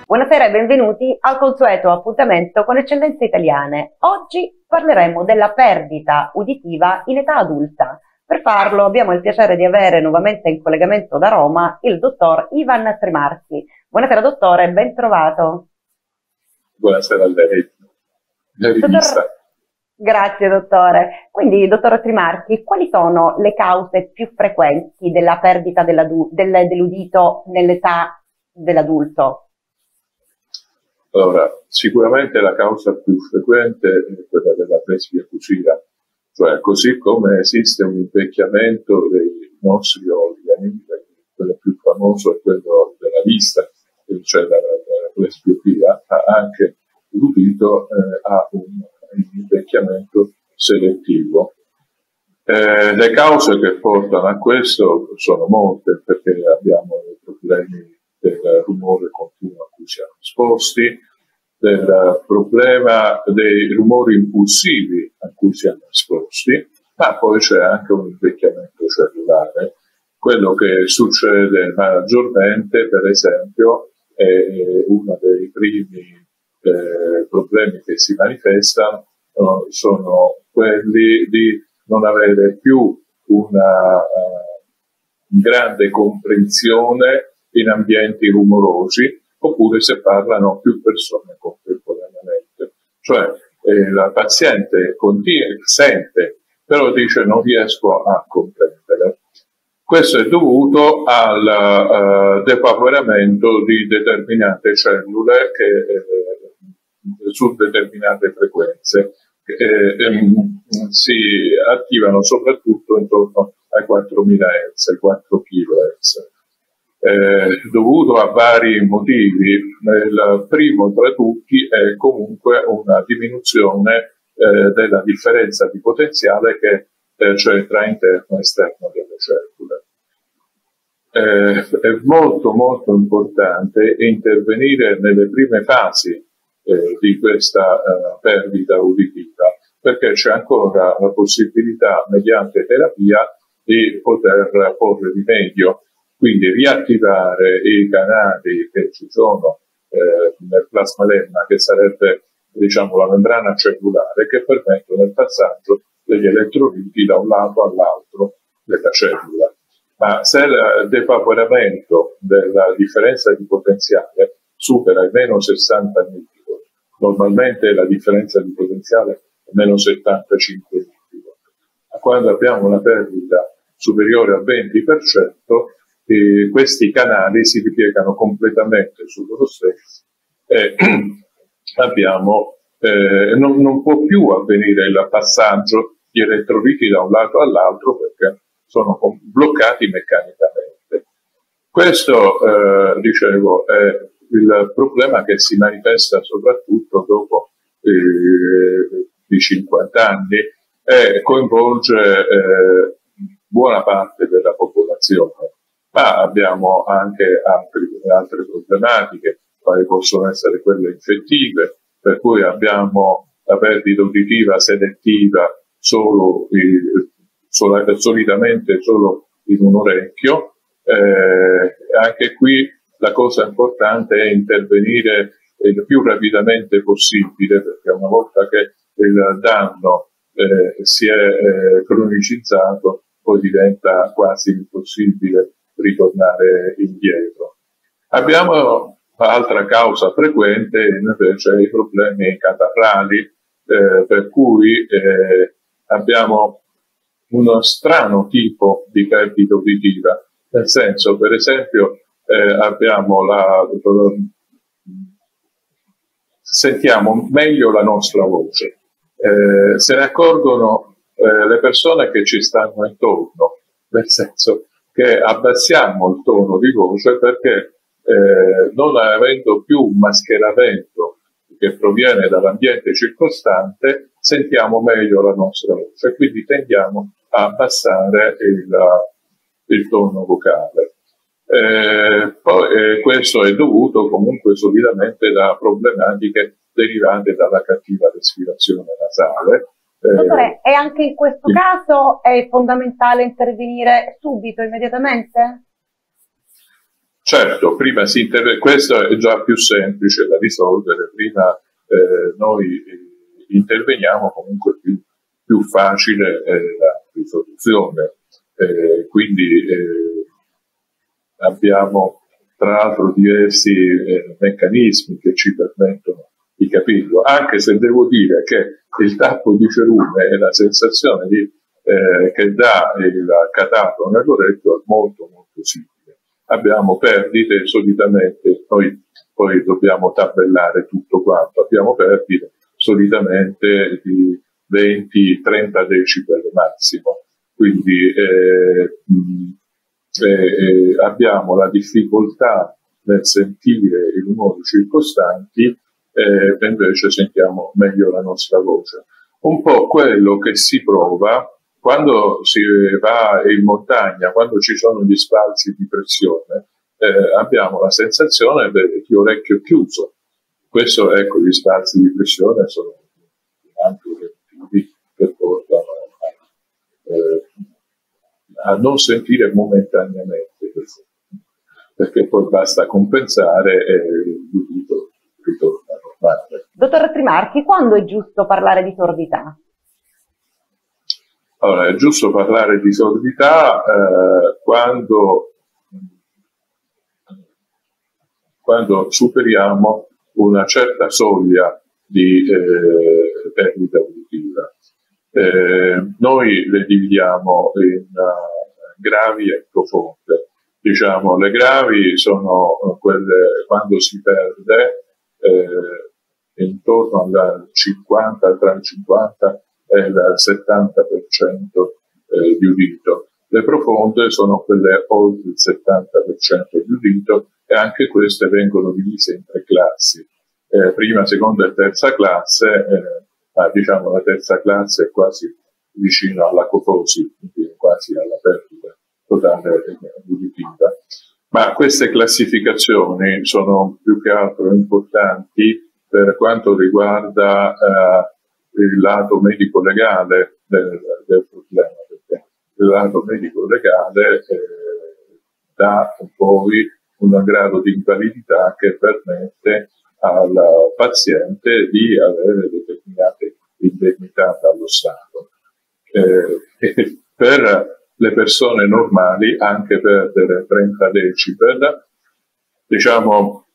Buonasera e benvenuti al consueto appuntamento con Eccellenze Italiane. Oggi parleremo della perdita uditiva in età adulta. Per farlo abbiamo il piacere di avere nuovamente in collegamento da Roma il dottor Ivan Trimarchi. Buonasera dottore, ben trovato. Buonasera a lei, la rivista. Grazie dottore. Quindi, dottor Trimarchi, quali sono le cause più frequenti della perdita dell'udito nell'età dell'adulto? Allora, sicuramente la causa più frequente è quella della presbite acusiva, cioè così come esiste un invecchiamento dei nostri organi, quello più famoso è quello della vista, cioè la presbiopia, anche l'udito ha un invecchiamento selettivo. Le cause che portano a questo sono molte, perché abbiamo i problemi del rumore continuo a cui siamo esposti, del problema dei rumori impulsivi a cui siamo esposti, ma poi c'è anche un invecchiamento cellulare. Quello che succede maggiormente, per esempio, è uno dei primi problemi che si manifestano sono quelli di non avere più una grande comprensione in ambienti rumorosi, oppure se parlano più persone contemporaneamente. Cioè la paziente sente, però dice non riesco a comprendere. Questo è dovuto al depauperamento di determinate cellule su determinate frequenze si attivano soprattutto intorno ai 4000 Hz, ai 4 kHz. Dovuto a vari motivi. Il primo tra tutti è comunque una diminuzione della differenza di potenziale che c'è tra interno e esterno delle cellule. È molto molto importante intervenire nelle prime fasi di questa perdita uditiva, perché c'è ancora la possibilità mediante terapia di poter porre rimedio, quindi riattivare i canali che ci sono nel plasmalemma, che sarebbe, diciamo, la membrana cellulare, che permettono il passaggio degli elettroliti da un lato all'altro della cellula. Ma se il depauperamento della differenza di potenziale supera i meno 60 mV, normalmente la differenza di potenziale è meno 75 mV. Quando abbiamo una perdita superiore al 20%, questi canali si ripiegano completamente su loro stessi e non può più avvenire il passaggio di elettroliti da un lato all'altro, perché sono bloccati meccanicamente. Questo, dicevo, è il problema che si manifesta soprattutto dopo i 50 anni e coinvolge buona parte della popolazione. Ma abbiamo anche altre problematiche, quali possono essere quelle infettive, per cui abbiamo la perdita uditiva selettiva solitamente solo in un orecchio. Anche qui la cosa importante è intervenire il più rapidamente possibile, perché una volta che il danno si è cronicizzato, poi diventa quasi impossibile ritornare indietro. Abbiamo altra causa frequente invece i problemi catarrali, per cui abbiamo uno strano tipo di perdita uditiva, nel senso, per esempio, sentiamo meglio la nostra voce, se ne accorgono le persone che ci stanno intorno, nel senso che abbassiamo il tono di voce perché non avendo più un mascheramento che proviene dall'ambiente circostante, sentiamo meglio la nostra voce e quindi tendiamo a abbassare il tono vocale. Poi questo è dovuto comunque solitamente da problematiche derivate dalla cattiva respirazione nasale. Dottore, e anche in questo caso è fondamentale intervenire subito, immediatamente? Certo, prima si interviene, questo è già più semplice da risolvere, prima noi interveniamo, comunque più facile la risoluzione. Quindi abbiamo tra l'altro diversi meccanismi che ci permettono di capirlo, anche se devo dire che il tappo di cerume e la sensazione che dà il catato nell'orecchio è molto molto simile. Abbiamo perdite, solitamente noi poi dobbiamo tabellare tutto quanto, abbiamo perdite solitamente di 20-30 decibel massimo, quindi abbiamo la difficoltà nel sentire i rumori circostanti e invece sentiamo meglio la nostra voce. Un po' quello che si prova quando si va in montagna, quando ci sono gli spazi di pressione, abbiamo la sensazione di orecchio chiuso. Questo, ecco, gli spazi di pressione sono anche obiettivi che portano a non sentire momentaneamente, perché poi basta compensare e l'udito ritorna normale. Dottor Trimarchi, quando è giusto parlare di sordità? Allora, è giusto parlare di sordità quando superiamo una certa soglia di perdita uditiva. Noi le dividiamo in gravi e profonde. Diciamo, le gravi sono quelle quando si perde intorno al 50, tra il 50 e il 70% di udito. Le profonde sono quelle oltre il 70% di udito e anche queste vengono divise in 3 classi. Prima, seconda e terza classe, diciamo la terza classe è quasi vicino all'acofosi, quindi quasi alla perdita totale uditiva. Ma queste classificazioni sono più che altro importanti per quanto riguarda il lato medico-legale del problema, perché il lato medico-legale dà poi un grado di invalidità che permette al paziente di avere determinate indennità dallo Stato. Per le persone normali, anche perdere 30 decibel, diciamo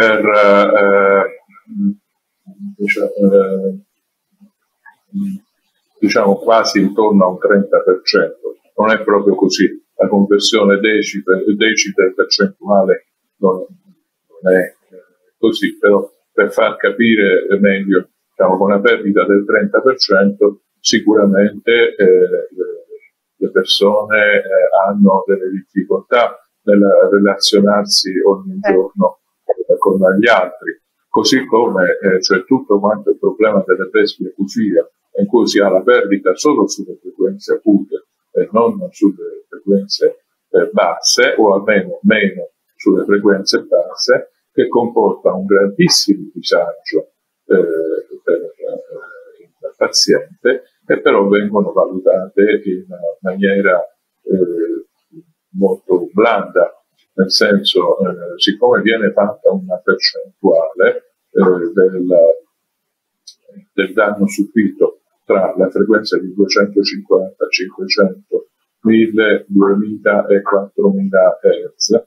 diciamo quasi intorno a un 30%, non è proprio così, la conversione decibel percentuale non è così, però per far capire meglio, diciamo, con una perdita del 30% sicuramente le persone hanno delle difficoltà nel relazionarsi ogni giorno con gli altri, così come c'è tutto quanto il problema delle presbiacusia, in cui si ha la perdita solo sulle frequenze acute e non sulle frequenze basse, o almeno meno sulle frequenze basse, che comporta un grandissimo disagio per il paziente, e però vengono valutate in maniera molto blanda, nel senso, siccome viene fatta una percentuale del danno subito tra la frequenza di 250, 500, 1000, 2000 e 4000 Hz,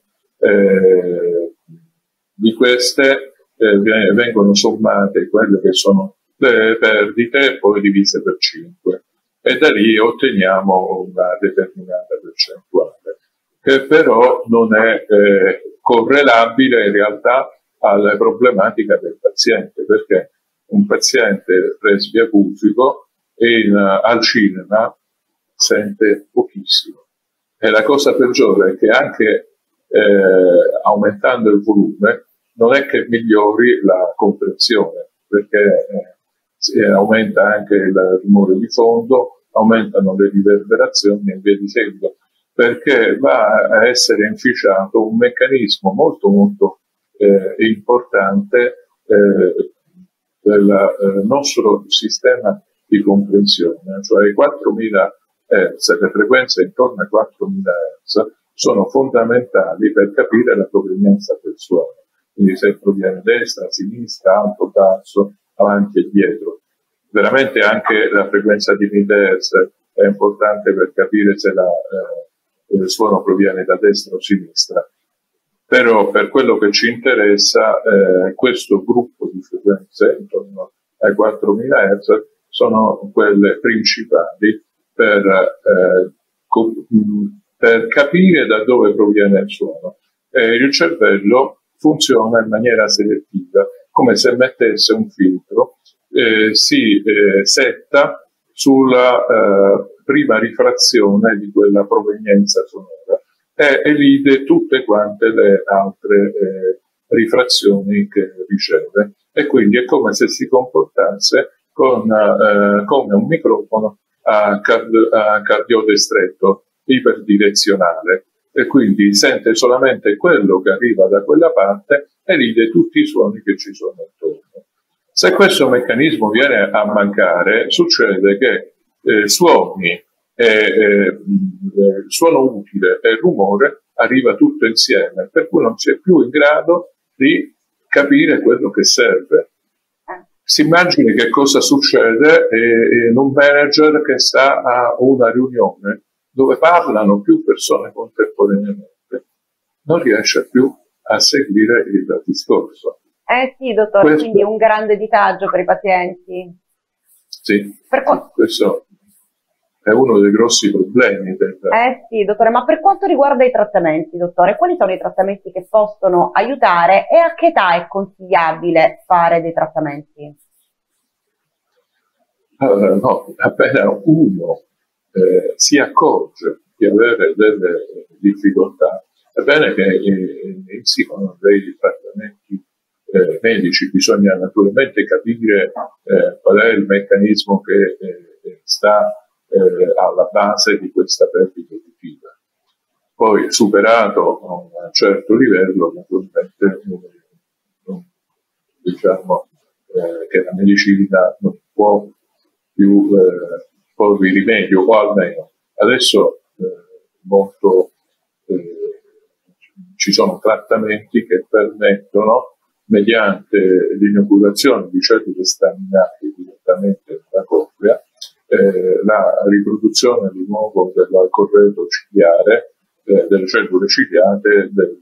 di queste vengono sommate quelle che sono le perdite e poi divise per 5, e da lì otteniamo una determinata percentuale, che però non è correlabile in realtà alla problematica del paziente, perché un paziente presbiacusico al cinema sente pochissimo, e la cosa peggiore è che anche aumentando il volume non è che migliori la comprensione, perché aumenta anche il rumore di fondo, aumentano le riverberazioni e via di seguito, perché va a essere inficiato un meccanismo molto molto importante del nostro sistema di comprensione, cioè i 4000 Hz, le frequenze intorno ai 4000 Hz sono fondamentali per capire la provenienza del suono. Quindi se proviene destra, sinistra, alto, basso, avanti e dietro. Veramente anche la frequenza di mid-hertz è importante per capire se il suono proviene da destra o sinistra. Però per quello che ci interessa, questo gruppo di frequenze, intorno ai 4000 Hz, sono quelle principali per capire da dove proviene il suono. Il cervello funziona in maniera selettiva, come se mettesse un filtro, si setta sulla prima rifrazione di quella provenienza sonora e elide tutte quante le altre rifrazioni che riceve, e quindi è come se si comportasse come un microfono a cardiode stretto, iperdirezionale, e quindi sente solamente quello che arriva da quella parte e elide tutti i suoni che ci sono attorno. Se questo meccanismo viene a mancare, succede che suoni, suono utile e rumore arriva tutto insieme, per cui non si è più in grado di capire quello che serve. Si immagini che cosa succede in un manager che sta a una riunione dove parlano più persone contemporaneamente, non riesce più a seguire il discorso. Sì, dottore, quindi un grande disagio per i pazienti. Sì, questo è uno dei grossi problemi. Sì, dottore, ma per quanto riguarda i trattamenti, dottore, quali sono i trattamenti che possono aiutare e a che età è consigliabile fare dei trattamenti? No, appena uno si accorge di avere delle difficoltà, è bene che inizi con dei trattamenti medici. Bisogna naturalmente capire qual è il meccanismo che sta alla base di questa perdita uditiva. Poi, superato a un certo livello, naturalmente diciamo che la medicina non può più porvi rimedio, o almeno adesso ci sono trattamenti che permettono, mediante l'inoculazione di cellule staminali direttamente nella coclea, la riproduzione di nuovo del corredo ciliare, delle cellule ciliate del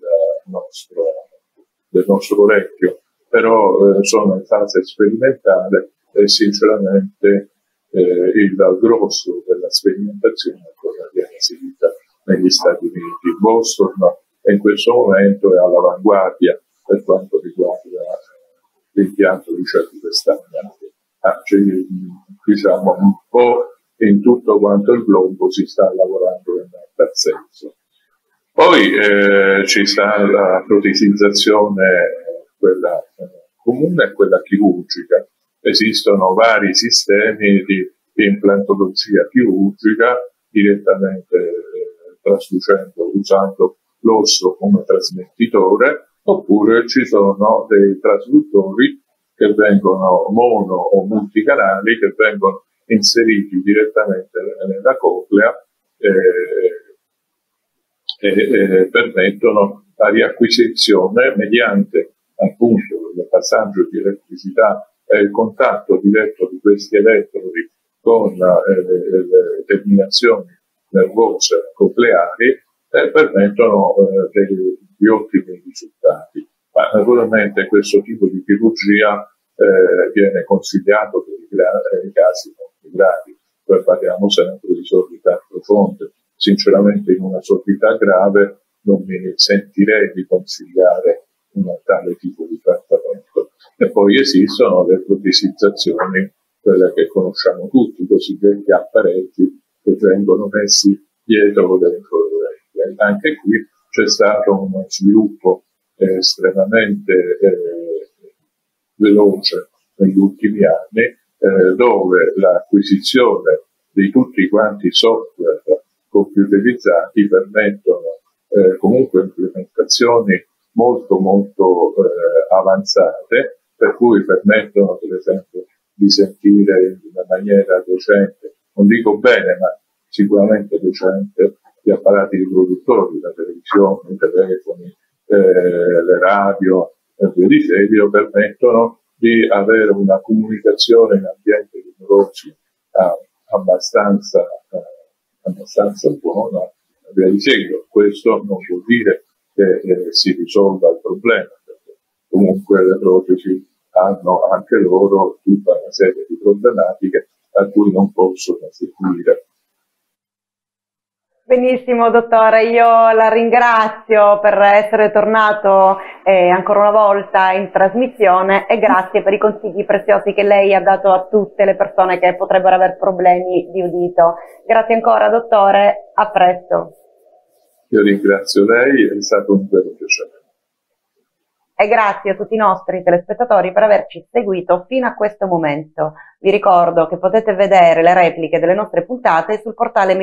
nostro orecchio, però sono in fase sperimentale e sinceramente il grosso della sperimentazione ancora viene seguita negli Stati Uniti. Boston in questo momento è all'avanguardia per quanto riguarda l'impianto di cellule staminali. Diciamo un po' in tutto quanto il globo si sta lavorando in tal senso. Poi ci sta la protesizzazione, quella comune e quella chirurgica. Esistono vari sistemi di implantologia chirurgica direttamente trasducendo, usando l'osso come trasmettitore, oppure ci sono dei trasduttori che vengono mono o multicanali, che vengono inseriti direttamente nella coclea e permettono la riacquisizione mediante appunto il passaggio di elettricità e il contatto diretto di questi elettrodi con le terminazioni nervose cocleari e permettono degli ottimi risultati. Ma naturalmente questo tipo di chirurgia viene consigliato per i casi molto gravi. Poi parliamo sempre di sordità profonde. Sinceramente in una sordità grave non mi sentirei di consigliare un tale tipo di trattamento. E poi esistono le protesizzazioni, quelle che conosciamo tutti, i cosiddetti apparecchi che vengono messi dietro dentro l'orecchio. Anche qui c'è stato uno sviluppo estremamente veloce negli ultimi anni, dove l'acquisizione di tutti quanti i software computerizzati permettono comunque implementazioni molto avanzate, per cui permettono per esempio di sentire in una maniera decente, non dico bene ma sicuramente decente, gli apparati riproduttori, la televisione, i telefoni, le radio e via di seguito, permettono di avere una comunicazione in ambienti rumorosi abbastanza buona e via di seguito. Questo non vuol dire che si risolva il problema, perché comunque le protesi hanno anche loro tutta una serie di problematiche a cui non possono seguire. Benissimo, dottore, io la ringrazio per essere tornato ancora una volta in trasmissione e grazie per i consigli preziosi che lei ha dato a tutte le persone che potrebbero avere problemi di udito. Grazie ancora, dottore, a presto. Io ringrazio lei, è stato un vero piacere. E grazie a tutti i nostri telespettatori per averci seguito fino a questo momento. Vi ricordo che potete vedere le repliche delle nostre puntate sul portale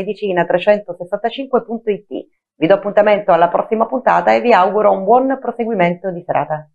medicina365.it. Vi do appuntamento alla prossima puntata e vi auguro un buon proseguimento di serata.